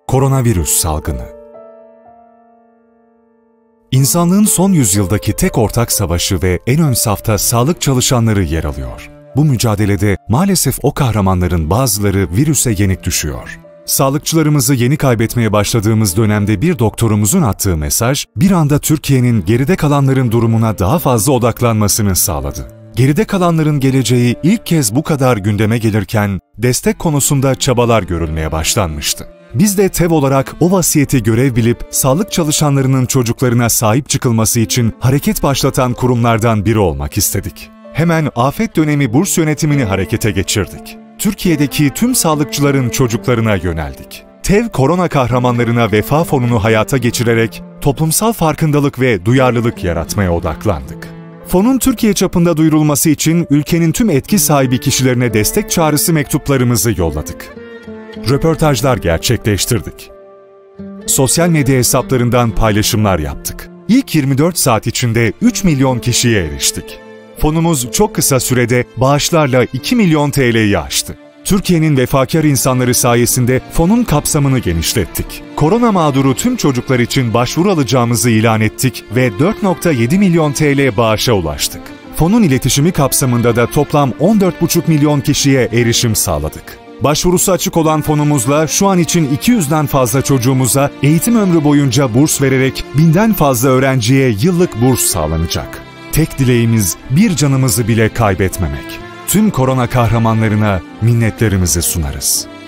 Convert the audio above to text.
Koronavirüs salgını. İnsanlığın son yüzyıldaki tek ortak savaşı ve en ön safta sağlık çalışanları yer alıyor. Bu mücadelede maalesef o kahramanların bazıları virüse yenik düşüyor. Sağlıkçılarımızı yeni kaybetmeye başladığımız dönemde bir doktorumuzun attığı mesaj, bir anda Türkiye'nin geride kalanların durumuna daha fazla odaklanmasını sağladı. Geride kalanların geleceği ilk kez bu kadar gündeme gelirken, destek konusunda çabalar görülmeye başlanmıştı. Biz de TEV olarak o vasiyeti görev bilip, sağlık çalışanlarının çocuklarına sahip çıkılması için hareket başlatan kurumlardan biri olmak istedik. Hemen afet dönemi burs yönetimini harekete geçirdik. Türkiye'deki tüm sağlıkçıların çocuklarına yöneldik. TEV Korona Kahramanlarına Vefa Fonu'nu hayata geçirerek toplumsal farkındalık ve duyarlılık yaratmaya odaklandık. Fonun Türkiye çapında duyurulması için ülkenin tüm etki sahibi kişilerine destek çağrısı mektuplarımızı yolladık. Röportajlar gerçekleştirdik. Sosyal medya hesaplarından paylaşımlar yaptık. İlk 24 saat içinde 3 milyon kişiye eriştik. Fonumuz çok kısa sürede bağışlarla 2 milyon TL'yi aştı. Türkiye'nin vefakar insanları sayesinde fonun kapsamını genişlettik. Korona mağduru tüm çocuklar için başvuru alacağımızı ilan ettik ve 4,7 milyon TL bağışa ulaştık. Fonun iletişimi kapsamında da toplam 14,5 milyon kişiye erişim sağladık. Başvurusu açık olan fonumuzla şu an için 200'den fazla çocuğumuza eğitim ömrü boyunca burs vererek 1000'den fazla öğrenciye yıllık burs sağlanacak. Tek dileğimiz bir canımızı bile kaybetmemek. Tüm korona kahramanlarına minnetlerimizi sunarız.